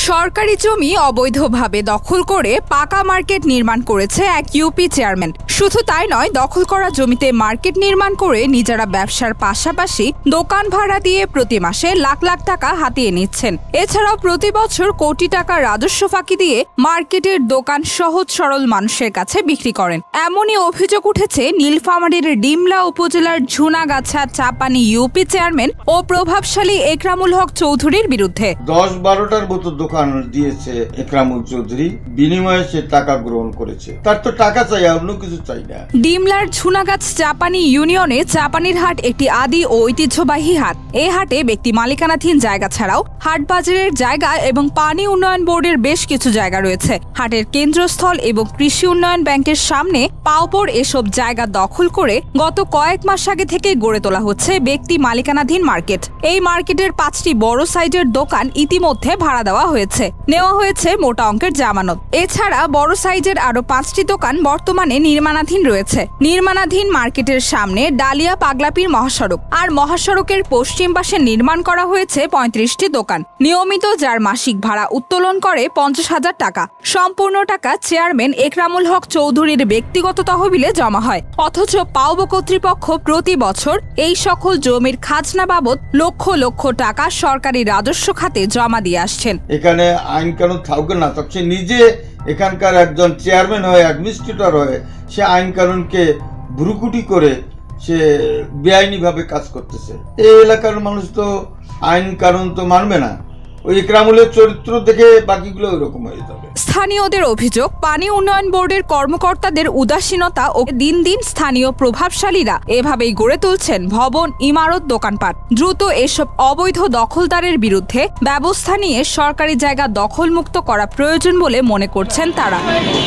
সরকারি জমি অবৈধভাবে দখল করে পাকা মার্কেট নির্মাণ করেছে এক ইউপি চেয়ারম্যান। শুধু তাই নয়, দখল করা জমিতে মার্কেট নির্মাণ করে নিজেরা ব্যবসার পাশাপাশি দোকান ভাড়া দিয়ে প্রতি মাসে লাখ লাখ টাকা হাতিয়ে নিচ্ছেন। এছাড়াও প্রতি বছর কোটি টাকা রাজস্ব ফাঁকি দিয়ে মার্কেটের দোকান সহজ সরল মানুষের কাছে বিক্রি করেন। এমনই অভিযোগ উঠেছে নীলফামারীর ডিমলা উপজেলার ঝুনাগাছা চাপানি ইউপি চেয়ারম্যান ও প্রভাবশালী একরামুল হক চৌধুরীর বিরুদ্ধে। 10-12টার মতো দোকান দিয়েছে একরামুল চৌধুরী, বিনিময়ে সে টাকা গ্রহণ করেছে। তার তো টাকা চাই, অন্য কিছু চাই না। ডিমলার ঝুনাগাছ চাপানি ইউনিয়নে চাপানির হাট একটি আদি ও ঐতিহ্যবাহী হাট। এই হাটে ব্যক্তি মালিকানাধীন জায়গা ছাড়াও হাট বাজারের জায়গা এবং পানি উন্নয়ন বোর্ডের বেশ কিছু জায়গা রয়েছে। হাটের কেন্দ্রস্থল এবং কৃষি উন্নয়ন ব্যাংকের সামনে পাওপর এসব জায়গা দখল করে গত কয়েক মাস আগে থেকে গড়ে তোলা হচ্ছে ব্যক্তি মালিকানাধীন মার্কেট। এই মার্কেটের 5টি বড় সাইজের দোকান ইতিমধ্যে ভাড়া দেওয়া হয়েছে, নেওয়া হয়েছে মোটা অঙ্কের জামানত। এছাড়া বড় সাইজের আরো 5টি দোকান বর্তমানে নির্মাণাধীন রয়েছে। নির্মাণাধীন মার্কেটের সামনে ডালিয়া পাগলাপির মহাসড়ক, আর মহাসড়কের পশ্চিম পাশে নির্মাণ করা হয়েছে 35টি দোকান, নিয়মিত যার মাসিক ভাড়া উত্তোলন করে 50,000 টাকা। সম্পূর্ণ টাকা চেয়ারম্যান একরামুল হক চৌধুরীর ব্যক্তিগত তহবিলে জমা হয়, অথচ পাওবো কর্তৃপক্ষ প্রতি বছর এই সকল জমির খাজনা বাবদ লক্ষ লক্ষ টাকা সরকারি রাজস্ব খাতে জমা দিয়ে আসছেন। এখানে আইন কানুন থাকুক না থাকুক, সে নিজে এখানকার একজন চেয়ারম্যান হয়ে, অ্যাডমিনিস্ট্রেটর হয়ে সে আইন কানুনকে ভ্রুকুটি করে সে বেআইনিভাবে কাজ করতেছে। এই এলাকার মানুষ তো আইন কানুন তো মানবে না। ওই একরামুলের চরিত্র দেখে বাকিগুলো ওইরকম হয়ে যাবে। স্থানীয়দের অভিযোগ, পানি উন্নয়ন বোর্ডের কর্মকর্তাদের উদাসীনতা ও দিন দিন স্থানীয় প্রভাবশালীরা এভাবেই গড়ে তুলছেন ভবন, ইমারত, দোকানপাট। দ্রুত এসব অবৈধ দখলদারের বিরুদ্ধে ব্যবস্থা নিয়ে সরকারি জায়গা দখলমুক্ত করা প্রয়োজন বলে মনে করছেন তারা।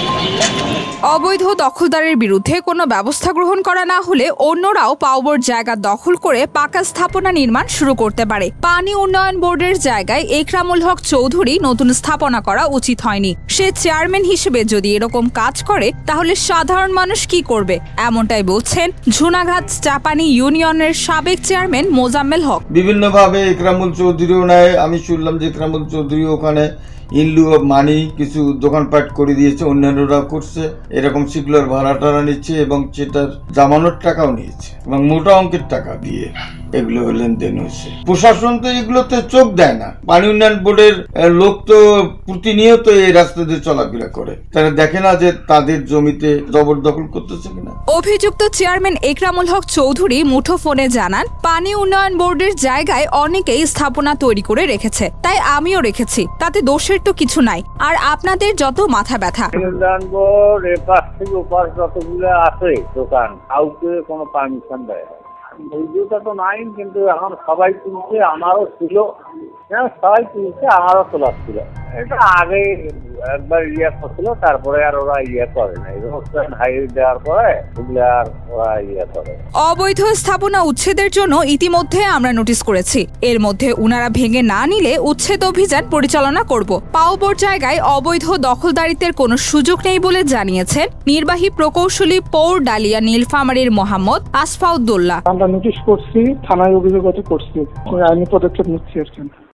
অবৈধ দখলদারের বিরুদ্ধে কোনো ব্যবস্থা গ্রহণ করা না হলে অন্যরাও পাওবোর জায়গা দখল করে পাকা স্থাপনা নির্মাণ শুরু করতে পারে। পানি উন্নয়ন বোর্ডের জায়গায় একরামুল হক চৌধুরী নতুন স্থাপনা করা উচিত হয়নি। সে চেয়ারম্যান হিসেবে যদি এরকম কাজ করে তাহলে সাধারণ মানুষ কি করবে, এমনটাই বলছেন ঝুনাগাছ চাপানি ইউনিয়নের সাবেক চেয়ারম্যান মোজাম্মেল হক। বিভিন্নভাবে একরামুল চৌধুরীও নেয়। আমি শুনলাম যে একরামুল চৌধুরী ওখানে ইনলু অফ মানি কিছু দোকানপাট করে দিয়েছে, অন্যান্যরা করছে। এরকম সিকুলার ভাড়া টাড়া নিচ্ছে এবং সেটার জামানত টাকাও নিয়েছে এবং মোটা অঙ্কের টাকা দিয়ে এগুলো লেনদেন হয়েছে। প্রশাসন তো এগুলোতে চোখ দেয় না। পানি উন্নয়ন বোর্ডের লোক তো প্রতিনিয়ত এই রাস্তা দিয়ে চলাফেরা করে, তারা দেখে না যে তাদের জমিতে জবরদখল করতেছে কিনা। অভিযুক্ত চেয়ারম্যান একরামুল হক চৌধুরী মুঠোফোনে জানান, পানি উন্নয়ন বোর্ডের জায়গায় অনেকেই স্থাপনা তৈরি করে রেখেছে, তাই আমিও রেখেছি, তাতে দোষের তো কিছু নাই। আর আপনাদের যত মাথা ব্যথা। উন্নয়ন বোর্ড এপাশ থেকে ওপাশ যতগুলো আছে দোকান, কাউকে কোনো পারমিশন দেয় না। বৈধতা তো নাই, কিন্তু এখন সবাই তুলছে, আমারও ছিল, সবাই তুলছে, আমারও তোলা ছিল। এটা আগে একবার করছিল, তারপরে আর ওরা করে না। হাইওয়ে দেওয়ার পরে আর ওরা করে। অবৈধ স্থাপনা উচ্ছেদের জন্য ইতিমধ্যে আমরা নোটিশ করেছি। এর মধ্যে উনারা ভেঙে না নিলে উচ্ছেদ অভিযান পরিচালনা করব। পাওবোর জায়গায় অবৈধ দখলদারিত্বের কোনো সুযোগ নেই বলে জানিয়েছেন নির্বাহী প্রকৌশলী পৌর ডালিয়া নীলফামারীর মোহাম্মদ আসফাউদ্দৌলা। আমরা নোটিশ করছি, থানায় অভিযোগ করছি, আইনি পদক্ষেপ নিচ্ছি।